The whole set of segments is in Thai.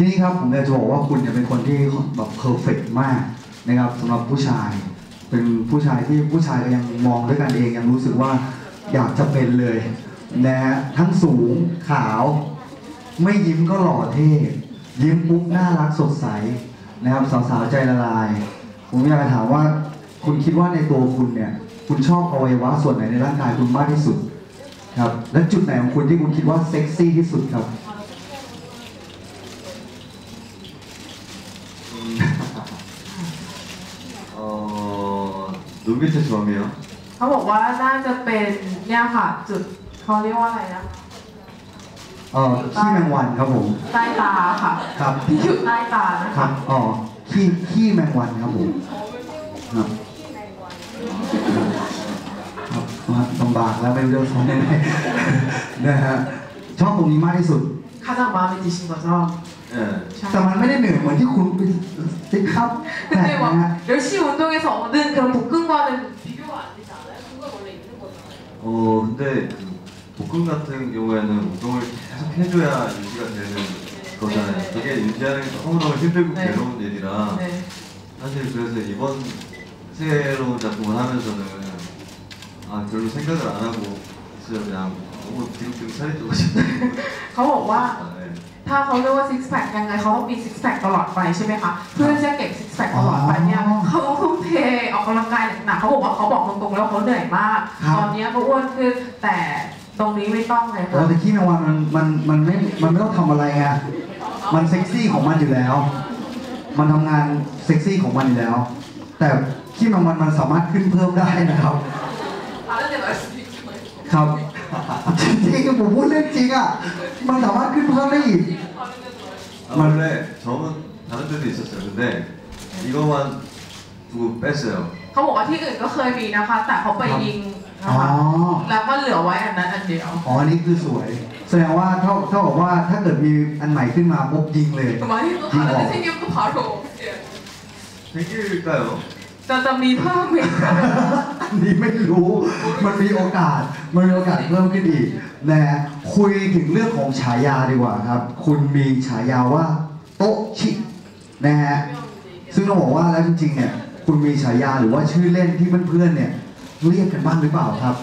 ทีนี้ครับผมอยากจะบอกว่าคุณเนี่ยเป็นคนที่แบบเพอร์เฟกต์มากนะครับสำหรับผู้ชายเป็นผู้ชายที่ผู้ชายก็ยังมองด้วยกันเองยังรู้สึกว่าอยากจะเป็นเลยนะฮะทั้งสูงขาวไม่ยิ้มก็หล่อเท่ยิ้มปุ๊บน่ารักสดใสนะครับสาวๆใจละลายผมอยากจะถามว่าคุณคิดว่าในตัวคุณเนี่ยคุณชอบอวัยวะส่วนไหนในร่างกายคุณมากที่สุดครับและจุดไหนของคุณที่คุณคิดว่าเซ็กซี่ที่สุดครับ 눈 밑에 점이요? เขาบอกว่าน่าจะเป็นเนี่ยค่ะจุดเขาเรียกว่าอะไรนะขี้แมงวันครับผมใต้ตาค่ะครับที่อยู่ใต้ตานะครับขี้แมงวันครับผมครับลำบากแล้วไม่รู้จะทำยังไงนะฮะชอบตรงนี้มากที่สุด 가장마음에드신거죠 แต่มันไม่ได้เหนื่อยเหมือนที่คุณติดครับ 근데 막 열심히 운동해서 얻은 그런 복근과는 비교가 안 되지 않아요? 그건 원래 있는 거잖아요. 근데 복근 같은 경우에는 운동을 계속 해줘야 유지가 되는 거잖아요. 그게 유지하는 게 너무너무 힘들고 괴로운 일이라 사실 그래서 이번 새로운 작품을 하면서는 별로 생각을 안 하고 있어요. 그냥 너무 뒤룩뒤룩 살이 쪄가지고 เขาบอกว่าถ้าเขาเรียกว่าซิกแพคยังไงเขาต้องมีซิกแพคตลอดไปใช่ไหมคะเพื่อจะเก็บซิกแพคตลอดไปเนี่ยเขาต้องทุ่มเทออกกำลังกายหนักเขาบอกว่าเขาบอกตรงๆแล้วเขาเหนื่อยมากตอนนี้เขาอ้วนขึ้นแต่ตรงนี้ไม่ต้องเลยค่ะแต่ขี้แมงวันมันไม่ต้องทำอะไรไงมันเซ็กซี่ของมันอยู่แล้วมันทำงานเซ็กซี่ของมันอยู่แล้วแต่ขี้แมงวันมันสามารถขึ้นเพิ่มได้นะครับครับจริงๆผมพูดเรื่องจริงอ่ะมันสามารถขึ้นเพิ่มได้อีก 원래 점은 다른 데도 있었어요. 근데 이거만 두고 뺐어요. เขาบอกว่าที่อื่นก็เคยมีนะคะแต่เขาไปยิงนะคะแล้วก็เหลือไว้อันนั้นอันเดียวอันนี้คือสวยแสดงว่าเท่ากับว่าถ้าเกิดมีอันใหม่ขึ้นมาปุ๊บยิงเลยยิงออก 생길까요? จะมีเพิ่มอีกนี่ไม่รู้มันมีโอกาสเพิ่มขึ้นอีกนะคุยถึงเรื่องของฉายาดีกว่าครับคุณมีฉายาว่าโตชินะฮะซึ่งต้องบอกว่าแล้วจริงๆเนี่ยคุณมีฉายาหรือว่าชื่อเล่นที่เพื่อนๆเนี่ยเรียกกันบ้างหรือเปล่าครับ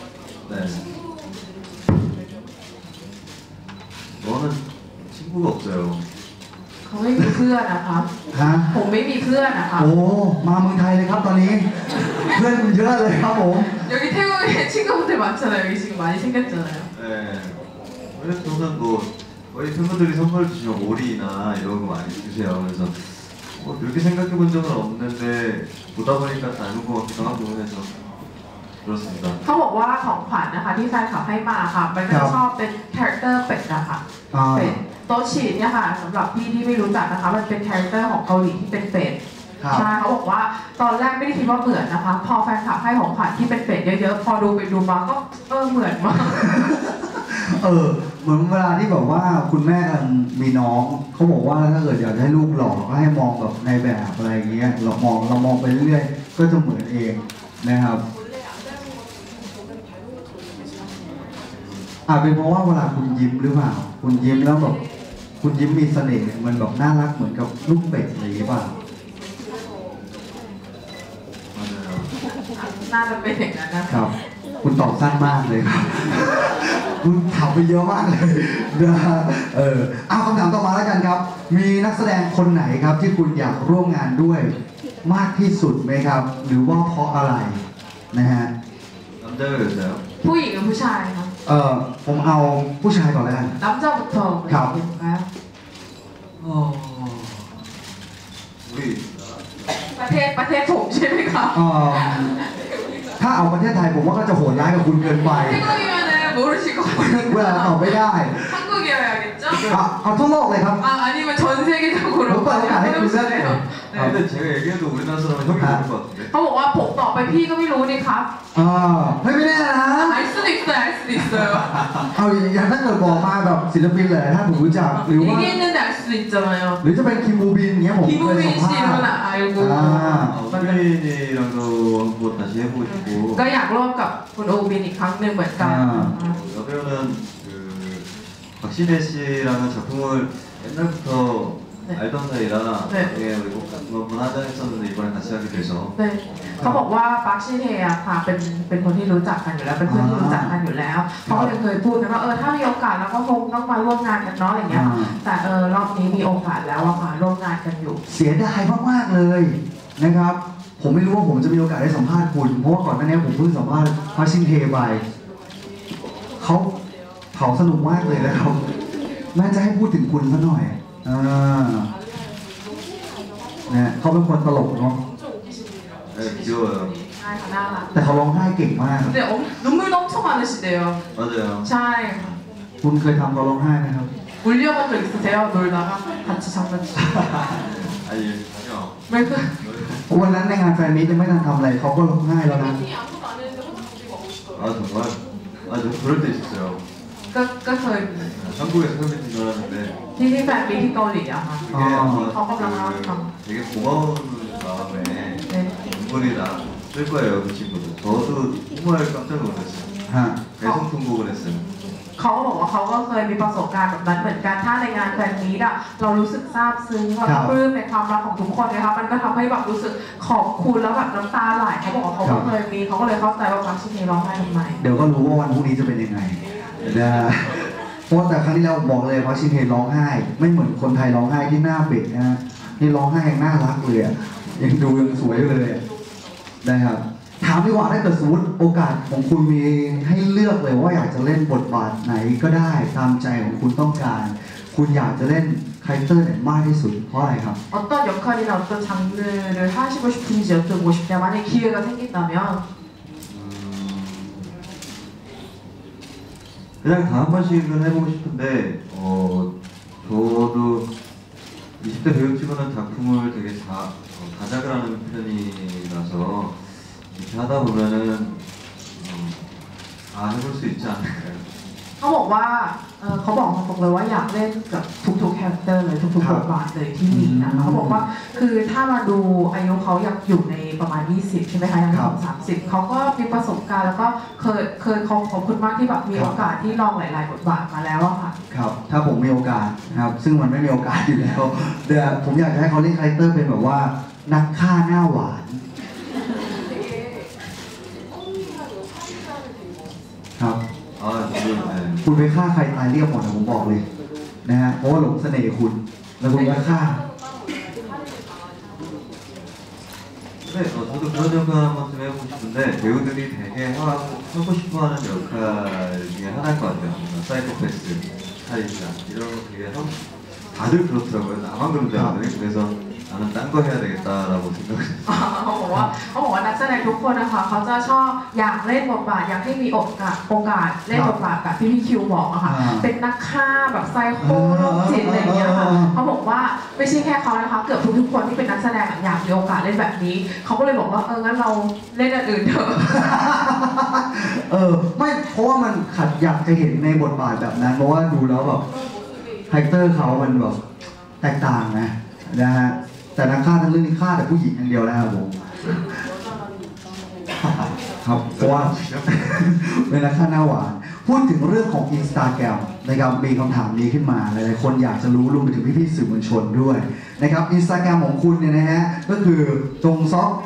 너는 친구가 없어요. เขาไม่มีเพื่อนนะครับผมไม่มีเพื่อนนะครับโอ้มาเมืองไทยเลยครับตอนนี้เพื่อนคุณเยอะเลยครับผม 여기 태국에 친구분들 많잖아요. 여기 지금 많이 생겼잖아요. 네. 원래 저는 뭐 거의 팬분들이 선물 주시면 오리나 이런 거 많이 주세요. 그래서 그렇게 생각해 본 적은 없는데 보다 보니까 닮은 것 같기도 하고 해서 그렇습니다. เขาบอกว่าของขวัญนะคะที่แฟนคลับให้มาค่ะมันก็ชอบเป็นคาแรคเตอร์เป็ดนะคะเป็ดโตชิเนี่ยค่ะสำหรับพี่ที่ไม่รู้จักนะคะมันเป็นคาแรคเตอร์ของเกาหลีที่เป็นเป็ดใช่เขาบอกว่าตอนแรกไม่ได้คิดว่าเหมือนนะคะพอแฟนคลับให้ของขวัญที่เป็นเป็ดเยอะๆพอดูไปดูมาก็เหมือนมากเหมือนเวลาที่แบบว่าคุณแม่กันมีน้องเขาบอกว่าถ้าเกิดอยากให้ลูกหล่อก็ให้มองแบบในแบบอะไรอย่างเงี้ยเรามองไปเรื่อยๆก็จะเหมือนเองนะครับเป็นเพราะว่าเวลาคุณยิ้มหรือเปล่าคุณยิ้มแล้วแบบคุณยิ้มมีเสน่ห์มันแบบน่ารักเหมือนกับลูกเป็ดอะไรอย่างเงี้ยป่ะน่าจะเป็นอย่างนั้นนะครับคุณตอบสั้นมากเลยครับคุณถามไปเยอะมากเลยเอาคำถามต่อมาแล้วกันครับมีนักแสดงคนไหนครับที่คุณอยากร่วมงานด้วยมากที่สุดไหมครับหรือว่าเพราะอะไรนะฮะผู้หญิงกับผู้ชายครับผมเอาผู้ชายก่อนแล้วกัน 남자부터 ครับประเทศผมใช่ไหมครับถ้าเอาประเทศไทยผมว่าก็จะโหดร้ายกับคุณเกินไปเวลาตอบไม่ได้เอาทั่วโลกเลยครับ 아니면 전 세계적으로 ผมเปิดโอกาสให้คุณเลือกเลย 근데 제가 얘기해도 우리나라 사람은 형이 모를 것 같은데 เขาบอกว่าผมตอบไปพี่ก็ไม่รู้นี่ครับไม่แน่นะ 알 수도 있어요 เอาอย่างถ้าเกิดบอกมาแบบศิลปินเลยถ้าผมรู้จักหรือว่า 얘기했는데 알 수도 있잖아요 หรือจะเป็นคิมบูบินเงี้ยผมเคยสัมภาษณ์ 우빈이랑도 한번 다시 해보고 싶고 ก็อยากร่วมกับคุณโอบินอีกครั้งหนึ่งเหมือนกัน 여배우는 박신혜 씨랑은 작품을 옛날부터 알던 사이라 되게 외국 같은 건 하자 했었는데 이번에 같이 하게 돼서 เขาบอกว่าปาร์คชินเฮอะค่ะเป็นคนที่รู้จักกันอยู่แล้วเป็นเพื่อนที่รู้จักกันอยู่แล้วเขาก็เลยเคยพูดกันว่าถ้ามีโอกาสเราก็คงต้องมาร่วมงานกันเนาะอะไรเงี้ยแต่รอบนี้มีโอกาสแล้วอะค่ะร่วมงานกันอยู่เสียดายมากๆเลยนะครับผมไม่รู้ว่าผมจะมีโอกาสได้สัมภาษณ์คุณเพราะว่าก่อนหน้านี้ผมเพิ่งสัมภาษณ์ปาร์คชินเฮไปเขาเผาสนุกมากเลยนะครับน่าจะให้พูดถึงคุณซะหน่อยนะเขาเป็นคนตลกเนาะ 귀여워요. ใช่ค่ะน่ารักแต่เขาร้องไห้เก่งมาก 근데 눈물도 엄청 많으시대요. 맞아요. ใช่คุณเคยทำเขาร้องไห้ไหมครับ 울려본 적 있으세요? 놀다가 같이 장난치고. 아니 전혀. ไม่เคยวันนั้นในงานแฟนมีตยังไม่ทันทำอะไรเขาก็ร้องไห้แล้วนะ 아 정말? 저 그럴 때 있었어요. ก็เคย 한국에서 팬미팅 줄 알았는데 ที่แฟนมีที่เกาหลีอะค่ะ 이게 아마 เขากำลังเล่าให้ฟัง 되게 고마운 마음에 눈물이 났을 거예요 그 친구도. 저도 정말 깜짝 놀랐어요. ฮะ 대성통곡을 했어요. เขาก็บอกว่าเขาก็เคยมีประสบการณ์แบบนั้นเหมือนกันถ้าในงานแฟนมีตอะเรารู้สึกซาบซึ้งเราปลื้มในความรักของทุกคนนะคะมันก็ทำให้แบบรู้สึกขอบคุณแล้วแบบน้ำตาไหลเขาบอกว่าเขาก็เคยมีเขาก็เลยเข้าใจว่าปาร์คชินเฮร้องไห้ทำไมเดี๋ยวก็รู้ว่าวันพรุ่งนี้จะเป็นยังไงนะเพราะแต่ครั้งที่แล้วบอกเลยว่าชินเฮร้องไห้ไม่เหมือนคนไทยร้องไห้ที่หน้าเบ็ดนะนี่ร้องไห้ยังน่ารักเลยอ่ะยังดูยังสวยเลยนะครับถามดีกว่าถ้าเกิดสมมติโอกาสของคุณมีให้เลือกเลยว่าอยากจะเล่นบทบาทไหนก็ได้ตามใจของคุณต้องการคุณอยากจะเล่นคาแรคเตอร์ไหนมากที่สุดเพราะอะไรครับ 어떤 역할이나 어떤 장르를 하시고 싶은지 여쭤보고 싶대요. 만약에 기회가 생긴다면 그냥 다 한 번씩은 해보고 싶은데 저도 20대 배우 찍어낸 작품을 되게 다작을 하는 편이라서 이렇게 하다 보면은 해볼 수 있지 않을까요? เขาบอกว่าเขาบอกตรงๆเลยว่าอยากเล่นกับทุกๆคาแรคเตอร์เลยทุกๆบทบาทเลยที่มีนะเขาบอกว่าคือถ้ามาดูอายุเขายังอยู่ในประมาณ20ใช่ไหมคะยังไม่ถึง30เขาก็มีประสบการณ์แล้วก็เคยขอบคุณมากที่แบบมีโอกาสที่ลองหลายๆบทบาทมาแล้วอะค่ะครับถ้าผมมีโอกาสนะครับซึ่งมันไม่มีโอกาสอยู่แล้วเดี๋ยวผมอยากจะให้เขาเล่นคาแรคเตอร์เป็นแบบว่านักฆ่าหน้าหวานครับคุณไปฆ่าใครตายเรียบหมดนะผมบอกเลยนะฮะเพราะว่าหลงเสน่ห์คุณแล้วคุณก็ฆ่า 네, 저도 그런 역할 한 번쯤 해보고 싶은데 배우들이 되게 하고 싶어하는 역할 중에 하나일 것 같아요. 사이코패스, 스타일이나 이런 거 되게 다들 그렇더라고요. 나만 그런 줄 알았더니 그래서 나는 딴 거 해야 되겠다라고 생각했어요. เขาบอกว่านักแสดงทุกคนนะคะเขาจะชอบอยากเล่นบทบาทอยากให้มีโอกาสเล่นบทบาทแบบที่พี่คิวบอกอะค่ะเป็นนักฆ่าแบบไซโคโรคจิตอะไรอย่างเงี้ยค่ะเขาบอกว่าไม่ใช่แค่เขานะคะเกือบทุกคนที่เป็นนักแสดงอยากมีโอกาสเล่นแบบนี้เขาก็เลยบอกว่างั้นเราเล่นอันอื่นเถอะไม่เพราะว่ามันขัดอยากจะเห็นในบทบาทแบบนั้นเพราะว่าดูแล้วแบบคาแรคเตอร์เขามันแบบแตกต่างนะฮะแต่นักฆ่าทั้งเรื่องนี้ฆ่าแต่ผู้หญิงอย่างเดียวนะครับผมครับเพราะว่าเป็นนักฆ่าหน้าหวานพูดถึงเรื่องของ Instagram นะครับมีคำถามนี้ขึ้นมาหลายๆคนอยากจะรู้รวมไปถึงพี่ๆสื่อมวลชนด้วยนะครับ Instagram ของคุณเนี่ยนะฮะก็คือจงซอก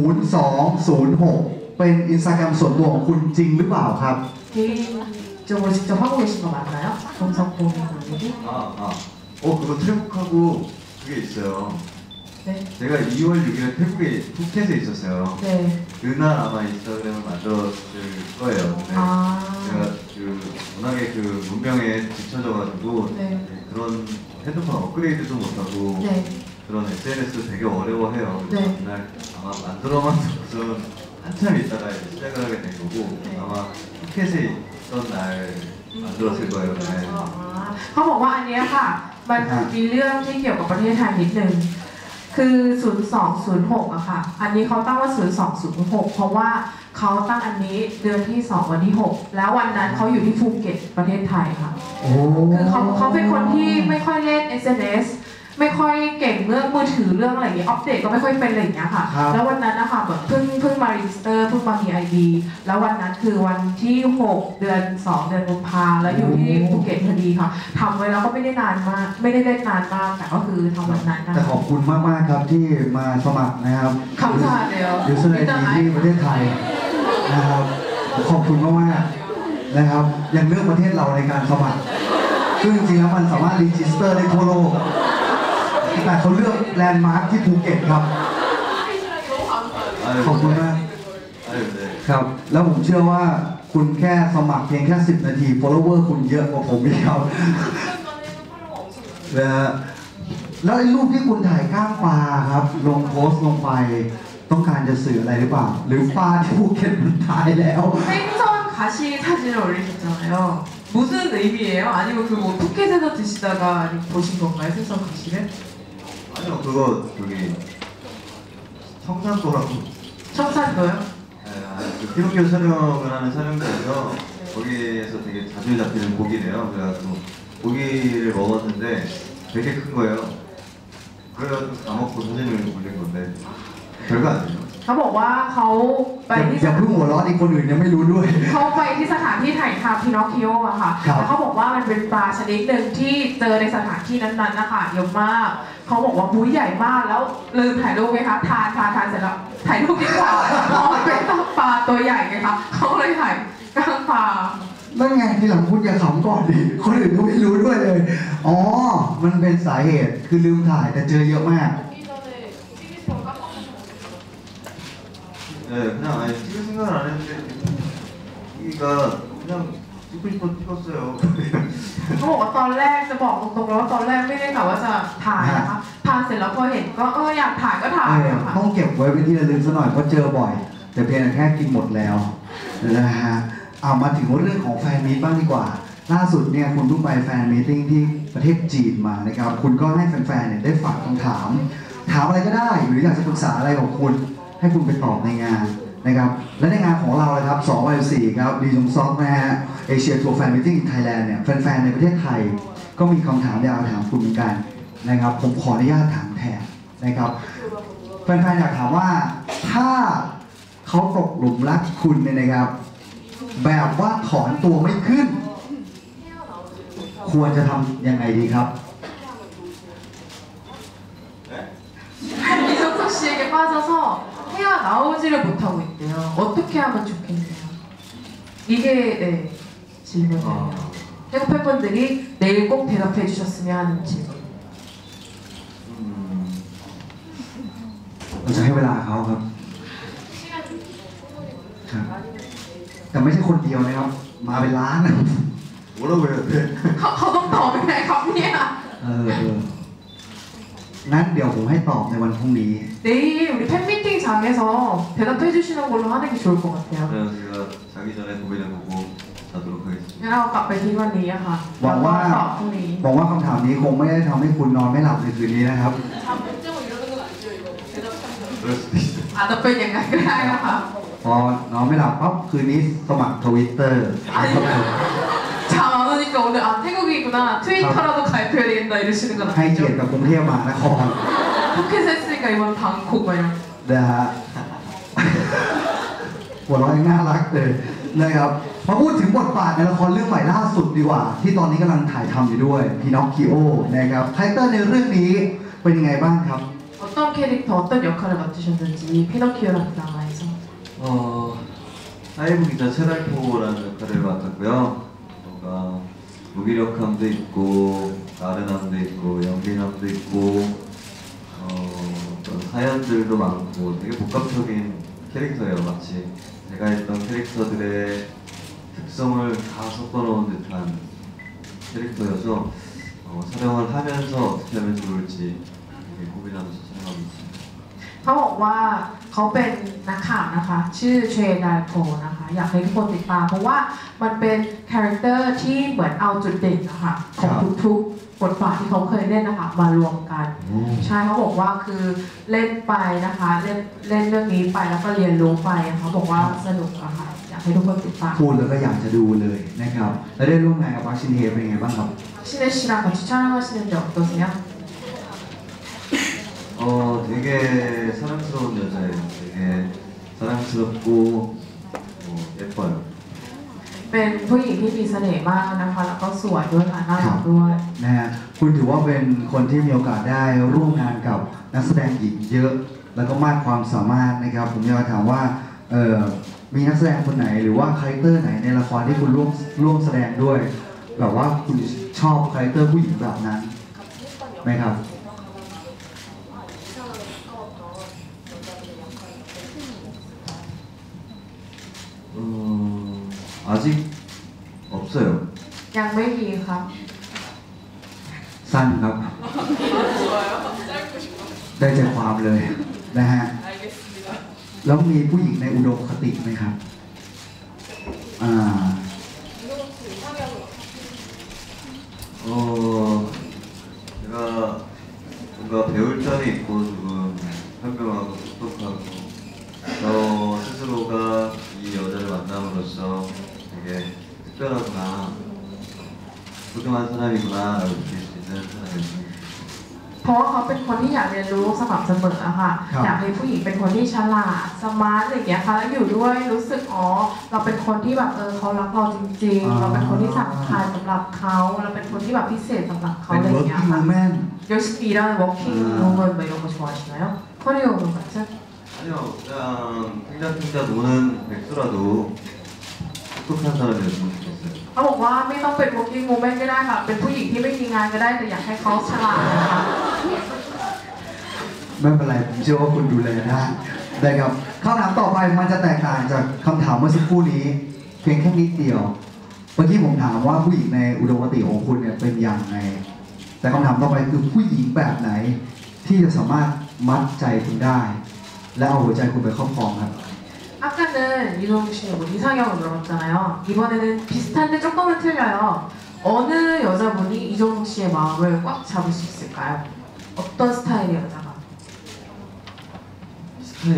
0206เป็น Instagram ส่วนตัวของคุณจริงหรือเปล่าครับ 저걸 직접 하고 계신 거 맞나요? 정석봉이 분들이? 그거 태국하고 그게 있어요. 네. 제가 2월 6일에 태국에 푸켓에 있었어요. 네. 그날 아마 인스타그램을 만들었을 거예요. 근데 제가 워낙에 문명에 지쳐져가지고 네. 그런 핸드폰 업그레이드도 못하고 네. 그런 SNS를 되게 어려워해요. 네. 그날 아마 만들어만 두고서 한참 있다가 시작을 하게 된 거고 네. 아마 푸켓에 있던 날 만들었을 거예요. 네. เขาบอกว่าอันนี้ค่ะมันมีเรื่องที่เกี่ยวกับประเทศไทยนิดนึงคือ0206อะค่ะอันนี้เขาตั้งว่า0206เพราะว่าเขาตั้งอันนี้เดือนที่2วันที่6แล้ววันนั้นเขาอยู่ที่ภูเก็ตประเทศไทยค่ะคือเขาเป็นคนที่ไม่ค่อยเล่น SNS ไม่ค่อยเก่งเรื่องมือถือเรื่องอะไรอย่างเงี้ยอัปเดตก็ไม่ค่อยเป็นอะไรอย่างเงี้ยค่ะแล้ววันนั้นนะคะแบบเพิ่งมารีจิสเตอร์เพิ่งมามี ID แล้ววันนั้นคือวันที่6เดือน2เดือนกุมภาแล้วอยู่ที่ภูเก็ตพอดีค่ะทำไว้แล้วก็ไม่ได้นานมากไม่ได้เล่นนานมากแต่ก็คือทำวันนั้นนะแต่ขอบคุณมากๆครับที่มาสมัครนะครับคำถามเดียวยูเซอร์ไอดีที่ประเทศไทยนะครับขอบคุณมากๆนะครับยังเลือกประเทศเราในการสมัครซึ่งจริงๆแล้วมันสามารถรีจิสเตอร์ได้ทั่วโลกแต่เขาเลือกแลนด์มาร์คที่ภูเก็ตครับขอบคุณมากครับแล้วผมเชื่อว่าคุณแค่สมัครเพียงแค่10 นาที follower คุณเยอะกว่าผมอีกครับนะฮะแล้วไอ้รูปที่คุณถ่ายก้างปลาครับลงโพสต์ลงไปต้องการจะสื่ออะไรหรือเปล่าหรือปลาที่ภูเก็ตมันตายแล้ว 생선가시사진을올리셨잖아요 무슨 의미예요? 아니면 그 뭐 푸켓에서 드시다가 보신 건가요? 생선가시를? 아니요 그거 저기 청산도라고 청산도요? 네, 그 피노키오 촬영을 하는 촬영장에서 거기에서 되게 자주 잡히는 고기래요. 그래가지고 고기를 먹었는데 되게 큰 거예요. 그래가지고 다 먹고 사진을 올린 건데 별거 아니에요. เขาบอกว่าเขาไปที่อย่าเพิ่งหัวเราะอีกคนอื่นยังไม่รู้ด้วยเขาไปที่สถานที่ถ่ายทำพินอคคิโออะค่ะแล้วเขาบอกว่ามันเป็นปลาชนิดหนึ่งที่เจอในสถานที่นั้นๆนะคะเยอะมากเขาบอกว่าบุ้ยใหญ่มากแล้วลืมถ่ายรูปไหมคะทานเสร็จแล้วถ่ายรูปดีกว่าเพราะมันเป็นปลาตัวใหญ่ไงคะเขาเลยถ่ายกลางปลานั่นไงที่หลังพูดอย่าขำก่อนดิคนอื่นก็ไม่รู้ด้วยเลยอ๋อมันเป็นสาเหตุคือลืมถ่ายแต่เจอเยอะมาก 네, 그냥 아니 찍을 생각을 안 했는데 여기가 그냥 찍고 싶어 찍었어요. เขาบอกว่าตอนแรกจะบอกตรงๆแล้วว่าตอนแรกไม่ได้กะว่าจะถ่ายนะคะทานเสร็จแล้วพอเห็นก็อยากถ่ายก็ถ่ายค่ะต้องเก็บไว้เป็นที่ระลึกซะหน่อยเพราะเจอบ่อยแต่เพียงแค่กินหมดแล้วนะฮะเอามาถึงเรื่องของแฟนมีตบ้างดีกว่าล่าสุดเนี่ยคุณเพิ่งไปแฟนมีตติ้งที่ประเทศจีนมานะครับคุณก็ให้แฟนๆเนี่ยได้ฝากคำถามอะไรก็ได้หรืออยากจะปรึกษาอะไรของคุณให้คุณไปตอบในงานนะครับและในงานของเราเลยครับ2014ครับดีจงซอกนะฮะเอเชียทัวร์แฟนมิทติ้งไทยแลนด์เนี่ยแฟนๆในประเทศไทยก็มีคำถามอยากถามคุณเหมือนกันนะครับผมขออนุญาตถามแทนนะครับแฟนๆอยากถามว่าถ้าเขาตกหลุมรักคุณเนี่ยนะครับแบบว่าถอนตัวไม่ขึ้นควรจะทำยังไงดีครับ 이석석 씨에게 빠져서 헤어나오지를 못하고 있대요. 어떻게 하면 좋겠나요? 이게 네, 질문이에요. 태국 팬분들이 내일 꼭 대답해 주셨으면 하는 질문. เราจะให้เวลาเขาครับแต่ไม่ใช่คนเดียวนะครับมาเป็นล้านนะ 뭐라고 해야 돼? เขาต้องตอบยังไงครับเนี่ยงั้นเดี๋ยวผมให้ตอบในวันพรุ่งนี้ 내일 우리 팬미팅장에서 대답해 주시는 걸로 하는 게 좋을 것 같아요. 네, 제가 자기 전에 고민해 보고 자도록 하겠습니다. งั้นเรากลับไปที่วันนี้อะค่ะหวังว่าตอบพรุ่งนี้หวังว่าคำถามนี้คงไม่ได้ทำให้คุณนอนไม่หลับในคืนนี้นะครับอาจจะเป็นอย่างนั้นก็ได้นะคะพอนอนไม่หลับปั๊บคืนนี้สมัคร Twitter 잠안 오니까 오늘 아 태국이구나 트위터라도 가입해야 되겠다 이러시는 건 ให้เกียรติ 아니죠? กับกรุงเทพมหานคร 포켓 했으니까 이번 방콕 막 이런 นะฮะหัวเราะยังน่ารักเลยนะครับมาพูดถึงบทบาทในละครเรื่องใหม่ล่าสุดดีกว่าที่ตอนนี้กำลังถ่ายทำอยู่ด้วยพีนอคคิโอนะครับคาแรคเตอร์ในเรื่องนี้เป็นยังไงบ้างครับ 어떤 캐릭터 어떤 역할을 맡으셨는지 피노키오라는 드라마에서 사이버 기자 최달포라는 역할을 맡았고요. 뭔가 무기력함도 있고 나른함도 있고 연민함도 있고 어떤 사연들도 많고 되게 복합적인 캐릭터예요. 마치 제가 했던 캐릭터들의 특성을 다 섞어놓은 듯한 캐릭터여서 촬영을 하면서 어떻게 하면 좋을지 되게 고민하면서 촬영하고 있습니다. เขาบอกว่าเขาเป็นนักข่าวนะคะชื่อเทรดาโคนะคะอยากให้ทุกคนติดตามเพราะว่ามันเป็นคาแรคเตอร์ที่เหมือนเอาจุดเด่นนะคะของทุกๆบทบาทที่เขาเคยเล่นนะคะมารวมกันใช่เขาบอกว่าคือเล่นไปนะคะเล่นเรื่องนี้ไปแล้วก็เรียนรู้ไปเขาบอกว่าสนุกอะค่ะอยากให้ทุกคนติดตามพูดแล้วก็อยากจะดูเลยนะครับแล้วได้ร่วมงานกับวัคชินเฮเป็นยังไงบ้างครับชินเนชิระกับ촬영하시는데 어떠세요? 되게 사랑스러운 여자예요. 되게 사랑스럽고 예뻐요. เป็นผู้หญิงที่มีเสน่ห์มากนะคะแล้วก็สวยด้วยค่ะน่ารักด้วยนะฮะคุณถือว่าเป็นคนที่มีโอกาสได้ร่วมงานกับนักแสดงหญิงเยอะ แล้วก็มากความสามารถนะครับผมอยากจะถามว่ามีนักแสดงคนไหนหรือว่าคาแรคเตอร์ไหนในละครที่คุณร่วมแสดงด้วยแบบว่าคุณชอบคาแรคเตอร์ผู้หญิงแบบนั้นไหมครับ 아직 없어요. ยังไม่มีครับสั้นครับ ได้ใจความเลยนะฮะแล้วมีผู้หญิงในอุดมคติไหมครับ 제가 뭔가 배울 점이 있고 조금 현명하고 똑똑하고 저 스스로가 이 여자를 만남으로써 되게 특별하구나, 소중한 사람이구나라고 느낄 수 있는 사람이었습니다. เพราะว่าเขาเป็นคนที่อยากเรียนรู้สม่ำเสมออะค่ะอยากให้ผู้หญิงเป็นคนที่ฉลาดสมาร์ทอะไรอย่างเงี้ยค่ะแล้วอยู่ด้วยรู้สึกเราเป็นคนที่แบบเขารักเราจริงๆเราเป็นคนที่สำคัญสำหรับเขาเราเป็นคนที่แบบพิเศษสำหรับเขาเป็นอะไรอย่างเงี้ย working ค่ะ woman 열심히 일하는 워킹 우먼 뭐 이런 거 좋아하시나요? 커리어 우먼 같은? 아니요, 그냥 탱자탱자 노는 백수라도 똑똑한 사람이었으면 좋겠어요. เขาบอกว่าไม่ต้องเป็น working woman ก็ได้ค่ะเป็นผู้หญิงที่ไม่มีงานก็ได้แต่อยากให้เขาฉลาดนะคะไม่เป็นไรผมเชื่อว่าคุณดูแลได้ครับคำถามต่อไปมันจะแตกต่างจากคำถามเมื่อสักครู่นี้เพียงแค่นิดเดียวเมื่อกี้ผมถามว่าผู้หญิงในอุดมคติของคุณเนี่ยเป็นอย่างไรแต่คำถามต่อไปคือผู้หญิงแบบไหนที่จะสามารถมัดใจคุณได้และเอาหัวใจคุณไปครอบครองครับ 아까는 이동욱 씨의 뭐 이상형을 물어봤잖아요. 이번에는 비슷한데 조금은 틀려요. 어느 여자분이 이종욱 씨의 마음을 꽉 잡을 수 있을까요? 어떤 스타일의 여자가? 스타일?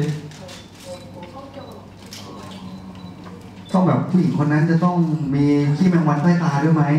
ต้องแบบผู้หญิงคนนั้นจะต้องมีขี้แมงวันใต้ตาด้วยไหม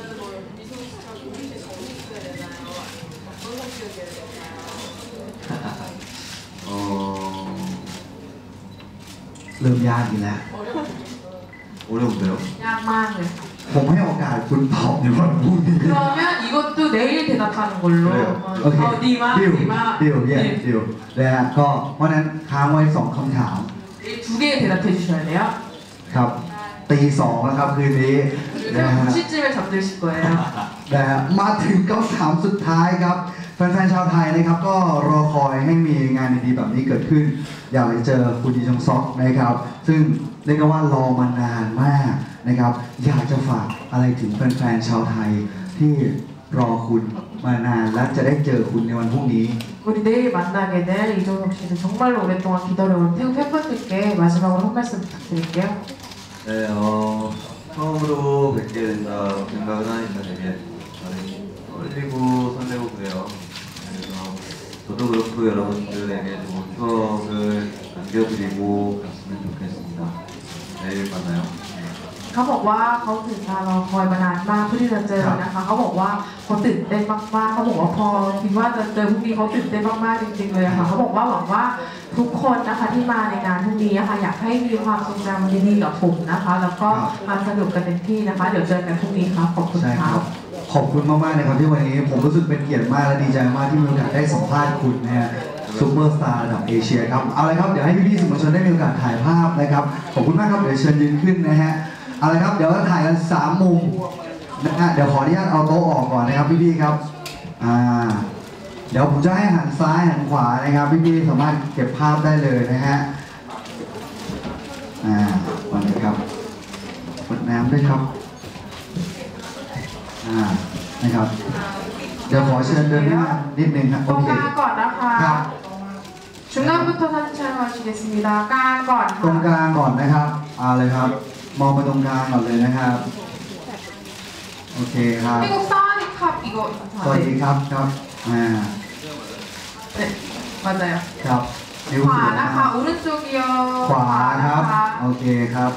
เริ่มยากอีกแล้ว 어려운데요? ยากมากเลยค่ะผมให้โอกาสคุณตอบในวันพรุ่งนี้ 그러면 이것도 내일 대답하는 걸로. 그래요. โอเค 디마, ดิว 디마. ดิวเย่ดิวนะฮะก็เพราะฉะนั้นค้างไว้2คำถาม 내일 2개 대답해 주셔야 돼요. ครับตีสองแล้วครับคืนนี้นะ 그럼 ฮะ 9시쯤에 잠드실 거예요. นะฮะมาถึงคำถามสุดท้ายครับแฟนๆชาวไทยนะครับก็รอคอยให้มีงานดีๆแบบนี้เกิดขึ้น อยากจะเจอคุณดีจงซอกนะครับ ซึ่งเรียกได้ว่ารอมานานมากนะครับ อยากจะฝากอะไรถึงแฟนๆชาวไทยที่รอคุณมานานและจะได้เจอคุณในวันพรุ่งนี้ 우리 내일 만나게 될 이종욱 씨는 정말로 오랫동안 기다려온 태국 팬분들께 마지막으로 한 말씀 부탁드릴게요. 네, 처음으로 뵙게 된다고 생각은 하니까 되게 떨리고 설레고 그래요. 그래서 저도 그렇고 여러분들에게 좋은 추억을 남겨드리고 갔으면 좋겠습니다. 내일 만나요. เขาบอกว่าเขาถึงรอคอยมานานมากเพื่อที่จะเจอนะคะเขาบอกว่าเขาตื่นเต้นมากๆเขาบอกว่าพอคิดว่าจะเจอพรุ่งนี้เขาตื่นเต้นมากๆจริงๆเลยค่ะเขาบอกว่าหวังว่าทุกคนนะคะที่มาในงานพรุ่งนี้นะคะอยากให้มีความทรงจำดีๆกับผมนะคะแล้วก็มาสนุกกันเต็มที่นะคะเดี๋ยวเจอกันพรุ่งนี้ครับขอบคุณใช่คครัรับ บขอบคุณมากๆนะครับที่วันนี้ผมรู้สึกเป็นเกียรติมากและดีใจมากที่มีโอกาสได้สัมภาษณ์คุณนะฮะซูเปอร์สตาร์ระดับเอเชียครับเอาเลยครับเดี๋ยวให้พี่ๆสื่อมวลชนได้มีโอกาสถ่ายภาพนะครับขอบคุณมากครับเดี๋ยวเชิญยืนขึ้นนะฮะเอาเลยครับเดี๋ยวเราถ่ายกัน3มุมนะฮะเดี๋ยวขออนุญาตเอาโต๊ะออกก่อนนะครับพี่ๆครับเดี๋ยวผมจะให้หันซ้ายหันขวานะครับพี่ๆสามารถเก็บภาพได้เลยนะฮะวันนี้ครับกดน้ำด้วยครับนะครับ เดี๋ยวขอเชิญเดินหน้านิดนึงครับตรงกลางก่อนนะคะครับ 중간부터 사진 촬영하시겠습니다. 깡ก่อนตรงกลางก่อนนะครับเอาเลยครับ มองไปตรงกลางก่อนเลยนะครับ โอเคครับ 태국 사와디 컵 이거 สวัสดีครับครับ 네 맞아요. ครับนิ้วขวาสูงนะคะ 오른쪽이요. ขวาครับนะคะโอเคครับ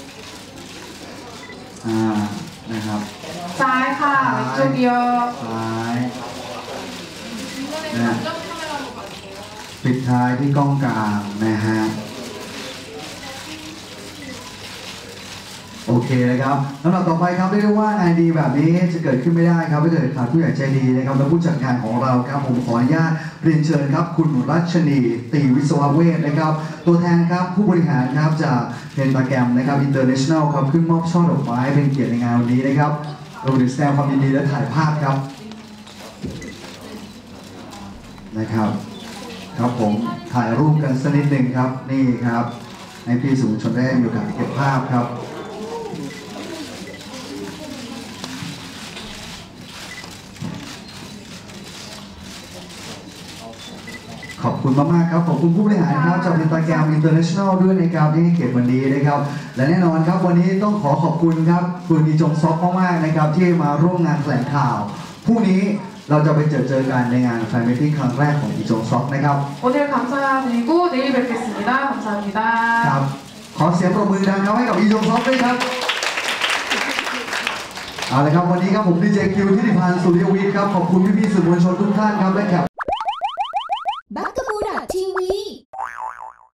นะครับซ้ายค่ะ 왼쪽이요. ซ้ายนะปิดท้ายที่กล้องกลางนะฮะโอเคนะครับลำดับต่อไปครับเรียกได้ว่างานดีแบบนี้จะเกิดขึ้นไม่ได้ครับถ้าเกิดขาดผู้ใหญ่ใจดีนะครับและผู้จัดงานของเราครับผมขออนุญาตเรียนเชิญครับคุณรัชนีตีวิศวเวชนะครับตัวแทนครับผู้บริหารครับจากเพนตาแกรมนะครับ International ครับขึ้นมอบช่อดอกไม้เป็นเกียรติในงานวันนี้นะครับรวมถึงแสดงความยินดีและถ่ายภาพครับนะครับครับผมถ่ายรูปกันสักนิดหนึ่งครับนี่ครับให้พี่สื่อมวลชนได้มีโอกาสเก็บภาพครับขอบคุณมากๆครับขอบคุณผู้บริหารครับจากเพนตาแกรม International ด้วยนะครับที่ให้เกียรติวันนี้นะครับและแน่นอนครับวันนี้ต้องขอบคุณครับคุณอีจงซอกมากๆนะครับที่มาร่วมงานแถลงข่าวพรุ่งนี้เราจะไปเจอกันในงานแฟนมิตติ้งครั้งแรกของอีจงซอกนะครับ 오늘 감사드리고 내일 뵙겠습니다. 감사합니다. ครับขอเสียงปรบมือดังครับให้กับอีจงซอกด้วยครับเอาละครับวันนี้ครับผมดีเจคิวทิติพันธ์สุริยวิทย์ครับขอบคุณพี่ๆสื่อมวลชนทุกท่านครับและแขก